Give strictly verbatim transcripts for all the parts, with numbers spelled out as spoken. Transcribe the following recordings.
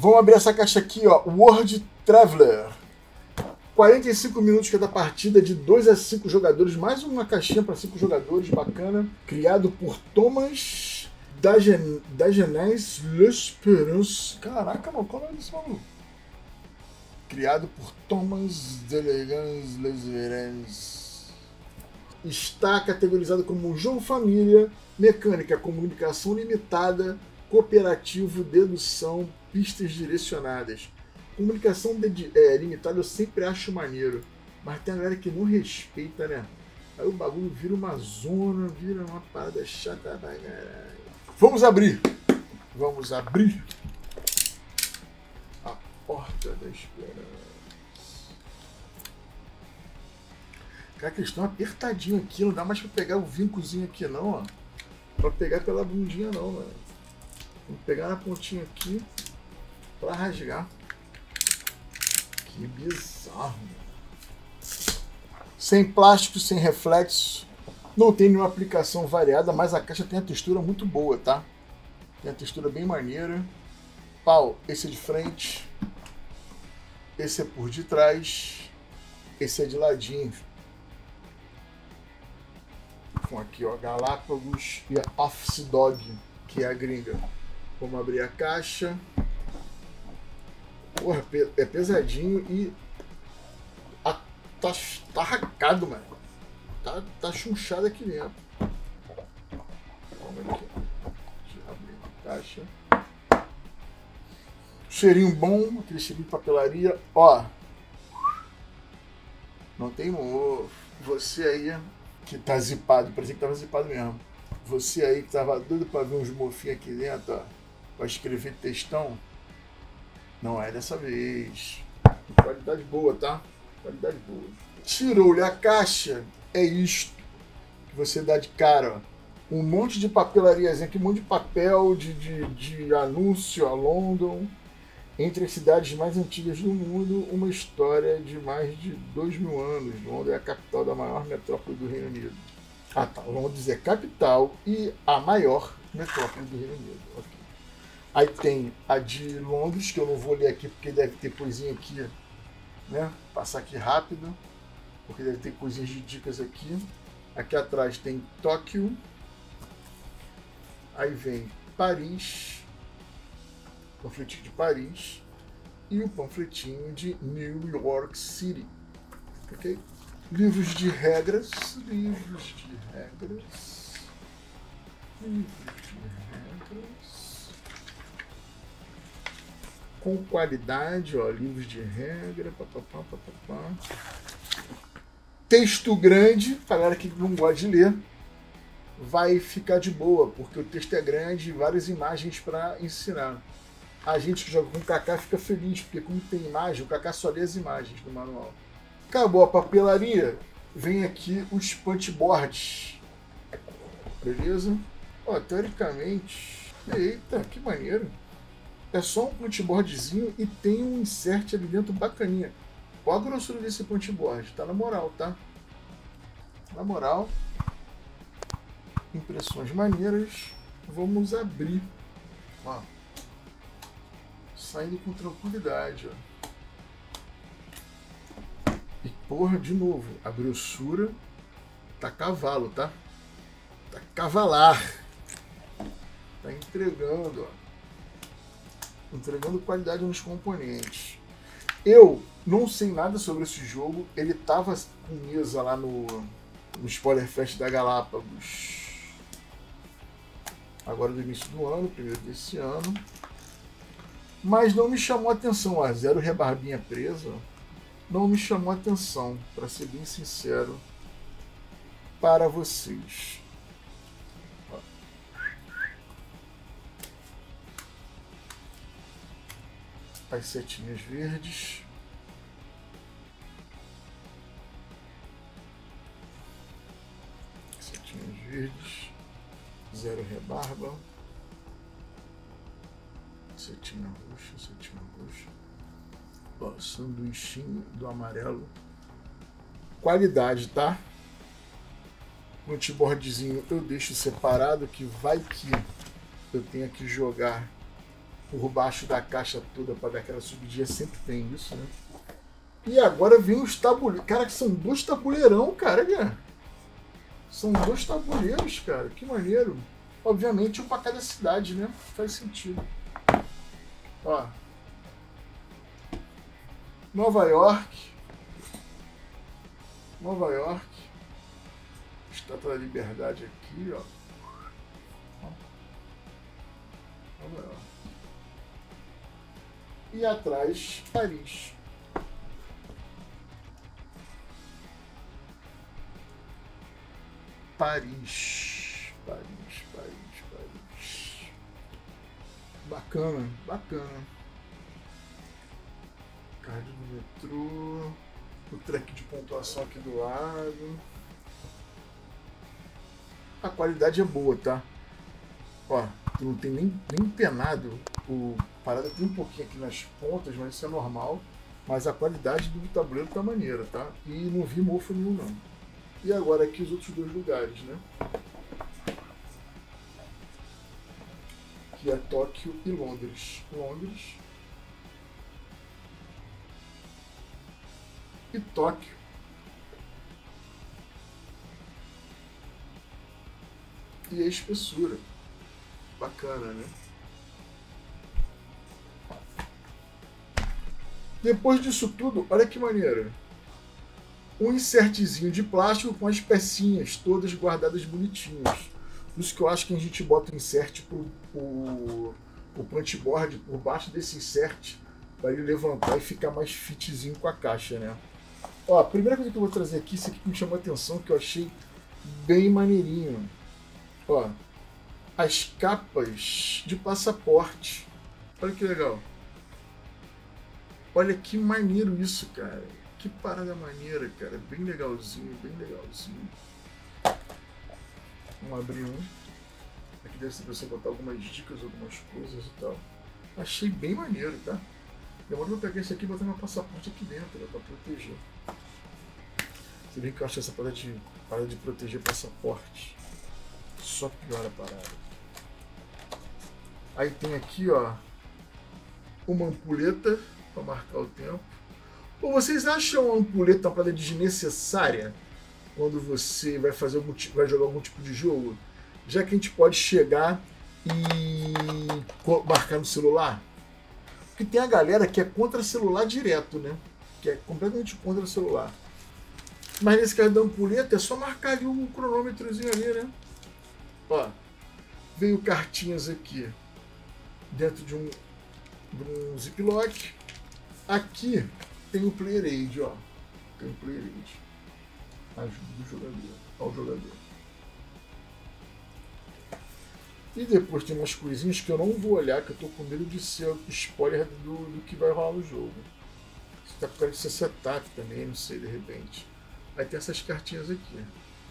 Vamos abrir essa caixa aqui, ó. World Traveler. quarenta e cinco minutos cada partida, de dois a cinco jogadores. Mais uma caixinha para cinco jogadores, bacana. Criado por Thomas Dagenais L'Espérance. Caraca, mano, qual é o nome desse maluco? Criado por Thomas Dagenais L'Espérance. Está categorizado como jogo família, mecânica, comunicação limitada, cooperativo, dedução, pistas direcionadas. Comunicação de, é, limitada eu sempre acho maneiro, mas tem a galera que não respeita, né? Aí o bagulho vira uma zona, vira uma parada chata pra caralho. Vamos abrir! Vamos abrir a porta da esperança. Cara, que eles estão apertadinhos aqui, não dá mais pra pegar o vincozinho aqui não, ó. Pra pegar pela bundinha não, mano. Vamos pegar na pontinha aqui pra rasgar. Que bizarro, mano. Sem plástico, sem reflexo. Não tem nenhuma aplicação variada, mas a caixa tem a textura muito boa, tá? Tem a textura bem maneira. Pau, esse é de frente. Esse é por detrás. Esse é de ladinho. Com aqui, ó, Galápagos e a Office Dog, que é a gringa. Vamos abrir a caixa. Porra, é pesadinho e a, tá, tá racado, mano. Tá, tá chunchado aqui dentro. Vamos aqui. Deixa eu abrir a caixa. Cheirinho bom, aquele cheirinho de papelaria. Ó. Não tem mofo. Você aí que tá zipado, parecia que tava zipado mesmo. Você aí que tava doido pra ver uns mofinhos aqui dentro, ó. Pra escrever textão. Não é dessa vez. Qualidade boa, tá? Qualidade boa. Tirou-lhe a caixa. É isto que você dá de cara, ó. Um monte de papelariazinha aqui, um monte de papel de, de, de anúncio a London. Entre as cidades mais antigas do mundo, uma história de mais de dois mil anos. Londres é a capital da maior metrópole do Reino Unido. Ah tá, Londres é capital e a maior metrópole do Reino Unido. Okay. Aí tem a de Londres, que eu não vou ler aqui porque deve ter coisinha aqui, né? Passar aqui rápido, porque deve ter coisinhas de dicas aqui. Aqui atrás tem Tóquio. Aí vem Paris, panfletinho de Paris e o panfletinho de New York City. Ok? Livros de regras, livros de regras, livros de regras. Com qualidade, ó, livros de regra, papapá, papapá. Texto grande, pra galera que não gosta de ler, vai ficar de boa, porque o texto é grande e várias imagens para ensinar. A gente que joga com o Kaká fica feliz, porque como tem imagem, o Kaká só lê as imagens do manual. Acabou a papelaria, vem aqui os punchboards. Beleza? Ó, teoricamente, eita, que maneiro. É só um punchboardzinho e tem um insert ali dentro bacaninha. Qual a grossura desse punchboard? Tá na moral, tá? Na moral. Impressões maneiras. Vamos abrir. Ó. Saindo com tranquilidade, ó. E porra, de novo, a grossura tá cavalo, tá? Tá cavalar. Tá entregando, ó. Entregando qualidade nos componentes. Eu não sei nada sobre esse jogo. Ele tava com mesa lá no, no Spoiler Fest da Galápagos. Agora do início do ano, primeiro desse ano. Mas não me chamou a atenção. Ó, zero rebarbinha presa. Não me chamou a atenção, para ser bem sincero, para vocês. Ó. As setinhas verdes. Setinhas verdes. Zero rebarba. Setinha roxa, setinha roxa. Ó, sanduichinho do amarelo. Qualidade, tá? No t-boardzinho eu deixo separado, que vai que eu tenha que jogar por baixo da caixa toda para dar aquela subidinha, sempre tem isso, né? E agora vem os tabuleiros. Cara, que são dois tabuleirão, cara, né? São dois tabuleiros, cara. Que maneiro. Obviamente um para cada cidade, né? Faz sentido. Ó. Nova York. Nova York. Estátua da Liberdade aqui, ó. Nova York. E atrás, Paris. Paris. Paris, Paris, Paris. Bacana, bacana. Card do metrô. O track de pontuação aqui do lado. A qualidade é boa, tá? Ó, tu não tem nem, nem penado. O parada tem um pouquinho aqui nas pontas, mas isso é normal. Mas a qualidade do tabuleiro tá maneira, tá? E não vi mofo nenhum, não. E agora aqui os outros dois lugares, né? Que é Tóquio e Londres. Londres. E Tóquio. E a espessura. Bacana, né? Depois disso tudo, olha que maneiro. Um insertzinho de plástico com as pecinhas todas guardadas bonitinhas. Por isso que eu acho que a gente bota o insert pro, pro, pro punchboard por baixo desse insert para ele levantar e ficar mais fitzinho com a caixa, né? Ó, a primeira coisa que eu vou trazer aqui, isso aqui que me chamou a atenção, que eu achei bem maneirinho. Ó, as capas de passaporte. Olha que legal. Olha que maneiro isso, cara. Que parada maneira, cara. Bem legalzinho, bem legalzinho. Vamos abrir um. Aqui deve ser pra você botar algumas dicas, algumas coisas e tal. Achei bem maneiro, tá? Demorou pra pegar esse aqui e botar meu passaporte aqui dentro, né, pra proteger. Você vê que eu acho essa parada de, parada de proteger passaporte. Só piora a parada. Aí tem aqui, ó, uma ampulheta para marcar o tempo. Ou vocês acham a ampulheta uma parada desnecessária quando você vai fazer algum, vai jogar algum tipo de jogo? Já que a gente pode chegar e marcar no celular? Porque tem a galera que é contra celular direto, né? Que é completamente contra celular. Mas nesse caso da ampulheta é só marcar ali um cronômetrozinho ali, né? Ó, veio cartinhas aqui dentro de um, de um ziplock. Aqui tem o Player Aid, ó. Tem o Player Aid. Ajuda do jogador, ao jogador. E depois tem umas coisinhas que eu não vou olhar, que eu tô com medo de ser spoiler do, do que vai rolar no jogo. Isso tá por causa de ser setup também, não sei, de repente. Aí tem essas cartinhas aqui.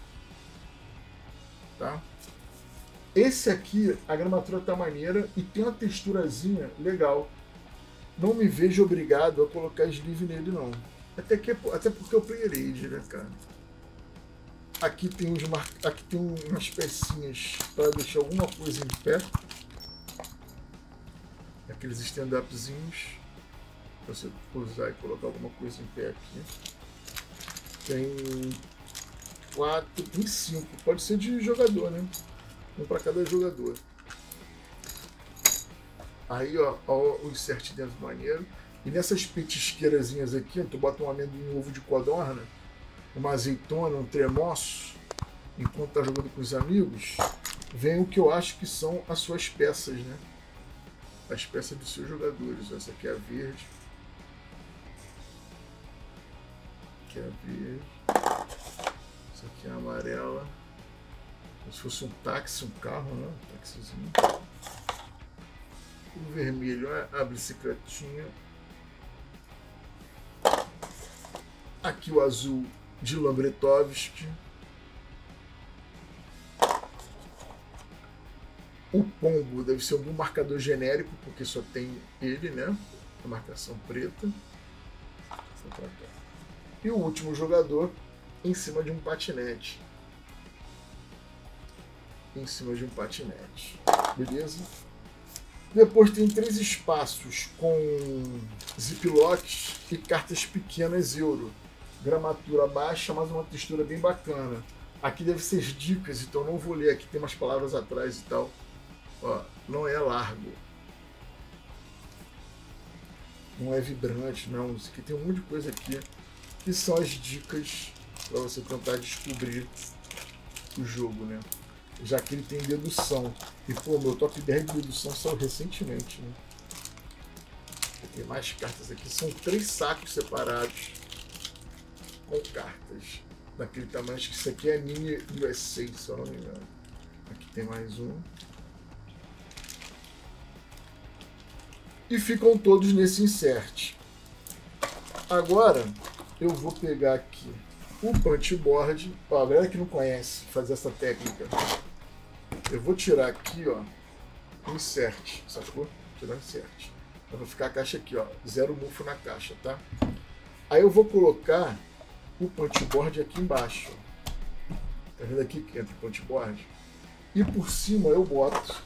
Tá? Esse aqui, a gramatura tá maneira e tem uma texturazinha legal. Não me vejo obrigado a colocar sleeve nele, não. Até, que, até porque eu Player Aid, né, cara? Aqui tem, uns mar... Aqui tem umas pecinhas para deixar alguma coisa em pé. Aqueles stand-upzinhos. Para você usar e colocar alguma coisa em pé aqui. Tem quatro, tem cinco. Pode ser de jogador, né? Um para cada jogador. Aí, ó, ó, o insert dentro maneiro. E nessas petisqueirazinhas aqui, tu bota um amendoim, um ovo de codorna, uma azeitona, um tremoço, enquanto tá jogando com os amigos, vem o que eu acho que são as suas peças, né? As peças dos seus jogadores. Essa aqui é a verde. Aqui é a verde. Essa aqui é a amarela. Como se fosse um táxi, um carro, né? Um táxizinho. O vermelho é a bicicletinha. Aqui o azul de Lambretovski. O pombo deve ser algum marcador genérico, porque só tem ele, né? A marcação preta. E o último jogador em cima de um patinete. Em cima de um patinete. Beleza? Depois tem três espaços com ziplocs e cartas pequenas euro. Gramatura baixa, mas uma textura bem bacana. Aqui deve ser dicas, então não vou ler. Aqui tem umas palavras atrás e tal. Ó, não é largo. Não é vibrante, não. Isso aqui tem um monte de coisa aqui. Que são as dicas para você tentar descobrir o jogo, né? Já que ele tem dedução. E, pô, meu top dez de dedução saiu recentemente, né? Tem mais cartas aqui. São três sacos separados com cartas. Daquele tamanho. Acho que isso aqui é mini U S A, se eu não me engano. Aqui tem mais um. E ficam todos nesse insert. Agora, eu vou pegar aqui o punchboard. Ó, a galera que não conhece fazer essa técnica, eu vou tirar aqui, ó, o insert, sacou? Tirar o insert. Eu vou ficar a caixa aqui, ó, zero mufo na caixa, tá? Aí eu vou colocar o punchboard aqui embaixo. Tá vendo aqui que entra o punchboard? E por cima eu boto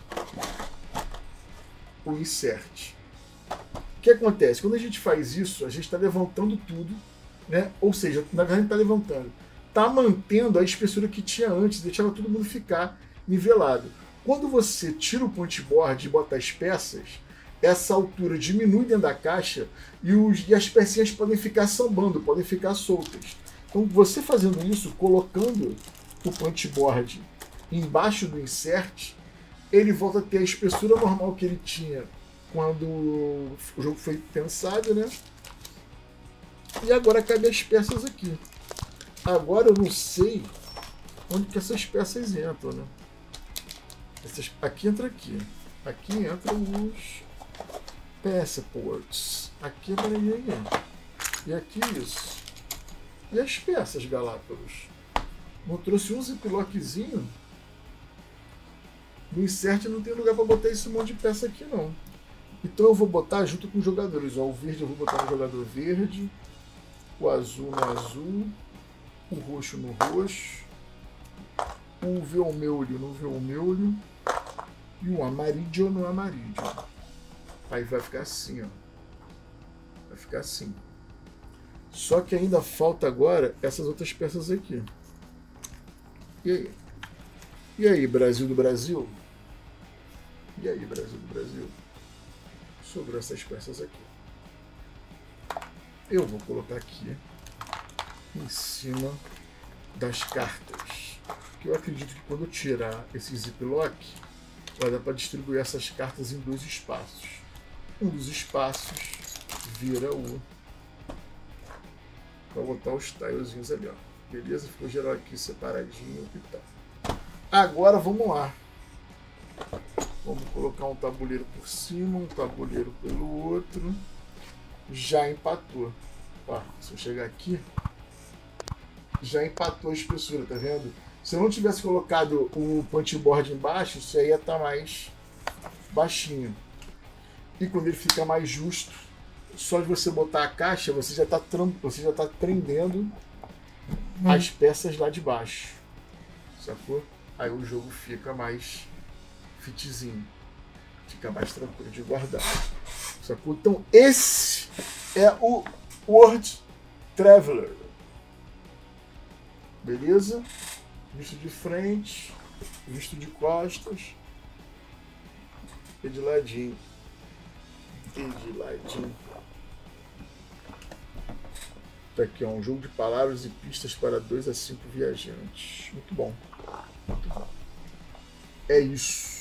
o insert. O que acontece? Quando a gente faz isso, a gente está levantando tudo, né? Ou seja, na verdade está levantando. Está mantendo a espessura que tinha antes, deixava todo mundo ficar nivelado. Quando você tira o punchboard e bota as peças, essa altura diminui dentro da caixa e, os, e as pecinhas podem ficar sambando, podem ficar soltas. Então você fazendo isso, colocando o punchboard embaixo do insert, ele volta a ter a espessura normal que ele tinha quando o jogo foi pensado, né? E agora cabe as peças aqui. Agora eu não sei onde que essas peças entram, né? Essas, aqui entra aqui. Aqui entram os passports. Aqui é e aqui isso. E as peças, Galápagos? Não trouxe um ziplockzinho? No insert não tem lugar para botar esse monte de peça aqui, não. Então eu vou botar junto com os jogadores. Ó, o verde eu vou botar no jogador verde, o azul no azul, o roxo no roxo, o vermelho no vermelho e o amarillo no amarillo. Aí vai ficar assim, ó. Vai ficar assim. Só que ainda falta agora essas outras peças aqui. E aí? E aí, Brasil do Brasil? E aí, Brasil do Brasil? Sobrou essas peças aqui. Eu vou colocar aqui em cima das cartas. Porque eu acredito que quando eu tirar esse ziplock, vai dar para distribuir essas cartas em dois espaços. Um dos espaços vira o... Vou botar os tilezinhos ali, ó. Beleza? Ficou geral aqui separadinho e tal. Agora vamos lá. Vamos colocar um tabuleiro por cima, um tabuleiro pelo outro. Já empatou. Ó, se eu chegar aqui, já empatou a espessura, tá vendo? Se eu não tivesse colocado o punchboard embaixo, isso aí ia estar mais baixinho. E quando ele fica mais justo, só de você botar a caixa, você já está você já tá prendendo hum. as peças lá de baixo. Sacou? Aí o jogo fica mais fitzinho. Fica mais tranquilo de guardar. Sacou? Então esse é o World Traveler. Beleza? Visto de frente, visto de costas e de ladinho. E de ladinho. Tá aqui, ó, um jogo de palavras e pistas para dois a cinco viajantes. Muito bom. Muito bom. É isso.